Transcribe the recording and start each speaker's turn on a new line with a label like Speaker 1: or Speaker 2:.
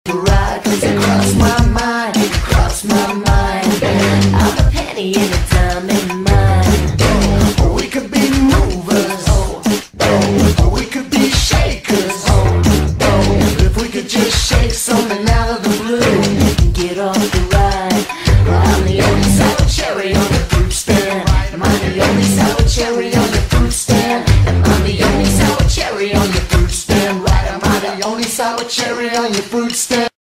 Speaker 1: the ride. 'Cause it crossed my mind, crossed my mind. I'm a penny and a dime in mine. We could be movers, we could be shakers, if we could just shake something out of the blue and get off the ride. I'm the only sour cherry on the fruit stand. Am I the only sour cherry on the fruit stand? Am I the only sour cherry on your fruit stand? Right, am I the only sour cherry on your fruit stand?